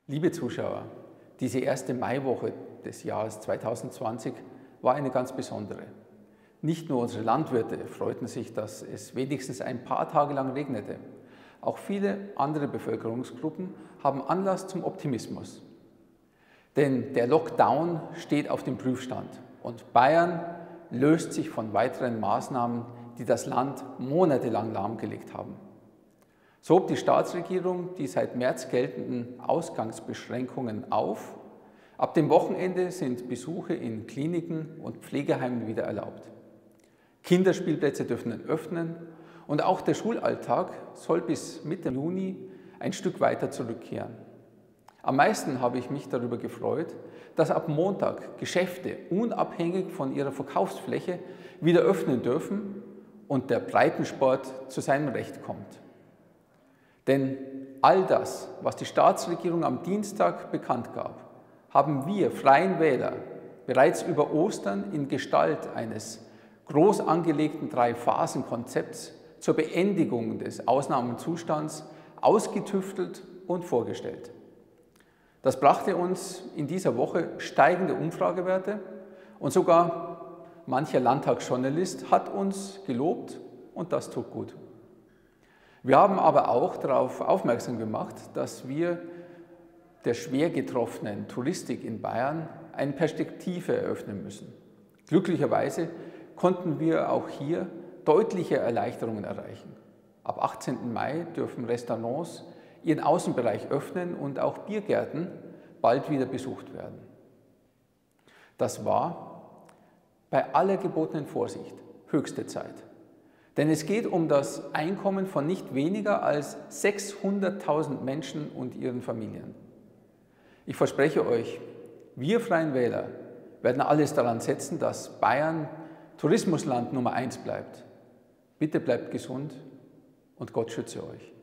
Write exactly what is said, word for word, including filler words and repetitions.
Liebe Zuschauer, diese erste Maiwoche des Jahres zweitausendzwanzig war eine ganz besondere. Nicht nur unsere Landwirte freuten sich, dass es wenigstens ein paar Tage lang regnete. Auch viele andere Bevölkerungsgruppen haben Anlass zum Optimismus. Denn der Lockdown steht auf dem Prüfstand und Bayern löst sich von weiteren Maßnahmen, die das Land monatelang lahmgelegt haben. So hob die Staatsregierung die seit März geltenden Ausgangsbeschränkungen auf. Ab dem Wochenende sind Besuche in Kliniken und Pflegeheimen wieder erlaubt. Kinderspielplätze dürfen öffnen und auch der Schulalltag soll bis Mitte Juni ein Stück weiter zurückkehren. Am meisten habe ich mich darüber gefreut, dass ab Montag Geschäfte unabhängig von ihrer Verkaufsfläche wieder öffnen dürfen und der Breitensport zu seinem Recht kommt. Denn all das, was die Staatsregierung am Dienstag bekannt gab, haben wir Freien Wähler bereits über Ostern in Gestalt eines groß angelegten Drei-Phasen-Konzepts zur Beendigung des Ausnahmezustands ausgetüftelt und vorgestellt. Das brachte uns in dieser Woche steigende Umfragewerte und sogar mancher Landtagsjournalist hat uns gelobt und das tut gut. Wir haben aber auch darauf aufmerksam gemacht, dass wir der schwer getroffenen Touristik in Bayern eine Perspektive eröffnen müssen. Glücklicherweise konnten wir auch hier deutliche Erleichterungen erreichen. Ab achtzehnten Mai dürfen Restaurants ihren Außenbereich öffnen und auch Biergärten bald wieder besucht werden. Das war bei aller gebotenen Vorsicht höchste Zeit. Denn es geht um das Einkommen von nicht weniger als sechshunderttausend Menschen und ihren Familien. Ich verspreche euch, wir Freien Wähler werden alles daran setzen, dass Bayern Tourismusland Nummer eins bleibt. Bitte bleibt gesund und Gott schütze euch.